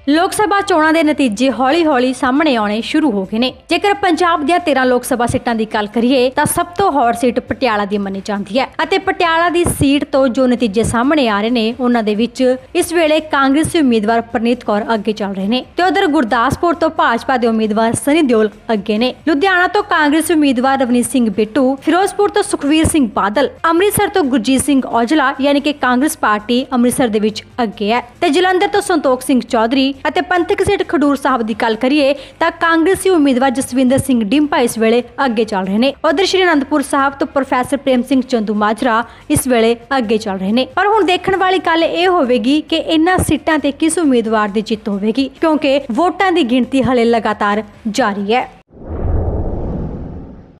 लोक सभा चोणां दे नतीजे हौली हौली सामने आने शुरू हो गए ने। जेकर पंजाब दी 13 लोक सभा सीटां दी गल करिए तां सब तो हॉट सीट पटियाला दी मन्नी जांदी है अते पटियाला दी सीट तो जो नतीजे सामने आ रहे ने उन्हां दे विच इस वेले कांग्रेसी उम्मीदवार परनीत कौर अगे चल रहे ने ते उधर गुरदासपुर तो भाजपा दे उम्मीदवार सनी दिओल अगे ने। लुधियाना तो कांग्रेसी उम्मीदवार रवनीत सिंह बिट्टू, फिरोजपुर तो सुखवीर सिंह बादल, अमृतसर तो गुरजीत सिंह औजला यानी कि कांग्रेस पार्टी अमृतसर दे विच अगे है ते जलंधर तो संतोख सिंह चौधरी ਅਤੇ ਪੰਥਕ ਸੀਟ ਖਡੂਰ ਸਾਹਿਬ ਦੀ ਗੱਲ ਕਰੀਏ ਤਾਂ ਕਾਂਗਰਸੀ ਉਮੀਦਵਾਰ ਜਸਵਿੰਦਰ ਸਿੰਘ ਡਿੰਪਾ ਇਸ ਵੇਲੇ ਅੱਗੇ ਚੱਲ ਰਹੇ ਨੇ। ਉਧਰ ਸ਼੍ਰੀ ਅਨੰਦਪੁਰ ਸਾਹਿਬ ਤੋਂ ਪ੍ਰੋਫੈਸਰ ਪ੍ਰੇਮ ਸਿੰਘ ਚੰਦੂ ਮਾਜਰਾ ਇਸ ਵੇਲੇ ਅੱਗੇ ਚੱਲ ਰਹੇ ਨੇ। ਪਰ ਹੁਣ ਦੇਖਣ ਵਾਲੀ ਗੱਲ ਇਹ ਹੋਵੇਗੀ ਕਿ ਇਹਨਾਂ ਸੀਟਾਂ ਤੇ ਕਿਸ ਉਮੀਦਵਾਰ ਦੀ ਜਿੱਤ ਹੋਵੇਗੀ, ਕਿਉਂਕਿ ਵੋਟਾਂ ਦੀ ਗਿਣਤੀ ਹਲੇ ਲਗਾਤਾਰ ਜਾਰੀ ਹੈ।